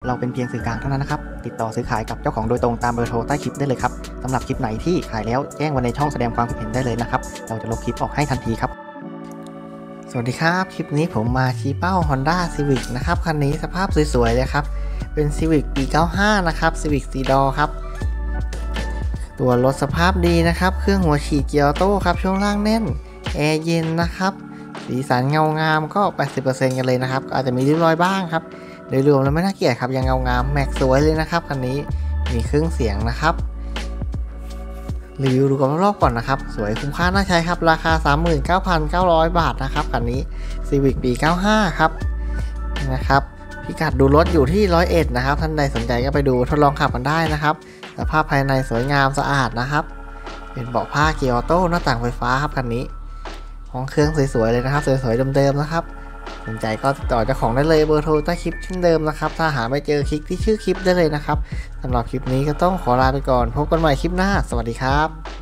เราเป็นเพียงสื่อกลางเท่านั้นนะครับติดต่อซื้อขายกับเจ้าของโดยตรงตามเบอร์โทรใต้คลิปได้เลยครับสำหรับคลิปไหนที่ขายแล้วแจ้งไว้ในช่องแสดงความคิดเห็นได้เลยนะครับเราจะลบคลิปออกให้ทันทีครับสวัสดีครับคลิปนี้ผมมาชี้เป้า Honda Civic นะครับคันนี้สภาพสวยๆเลยครับเป็น Civic ปี 95 นะครับ Civic 4 Door ครับตัวรถสภาพดีนะครับเครื่องหัวฉีดเกียร์ออโต้ครับช่วงล่างแน่นแอร์เย็นนะครับสีสันเงางามก็ 80% กันเลยนะครับอาจจะมีริ้วรอยบ้างครับโดยรวมแล้วไม่น่าเกลียดครับยังเงางามแม็กสวยเลยนะครับคันนี้มีเครื่องเสียงนะครับรีวิวดูกันรอบๆก่อนนะครับสวยคุ้มค่าน่าใช้ครับราคา 39,900 บาทนะครับคันนี้ Civic ปี 95 ครับนะครับพิกัดดูรถอยู่ที่101นะครับท่านใดสนใจก็ไปดูทดลองขับกันได้นะครับสภาพภายในสวยงามสะอาดนะครับเป็นเบาะผ้าเกียร์ออโต้หน้าต่างไฟฟ้าครับคันนี้ห้องเครื่องสวยๆเลยนะครับสวยๆเดิมๆนะครับสนใจก็ติดต่อเจ้าของได้เลยเบอร์โทรใต้คลิปเช่นเดิมนะครับถ้าหาไม่เจอคลิกที่ชื่อคลิปได้เลยนะครับสำหรับคลิปนี้ก็ต้องขอลาไปก่อนพบกันใหม่คลิปหน้าสวัสดีครับ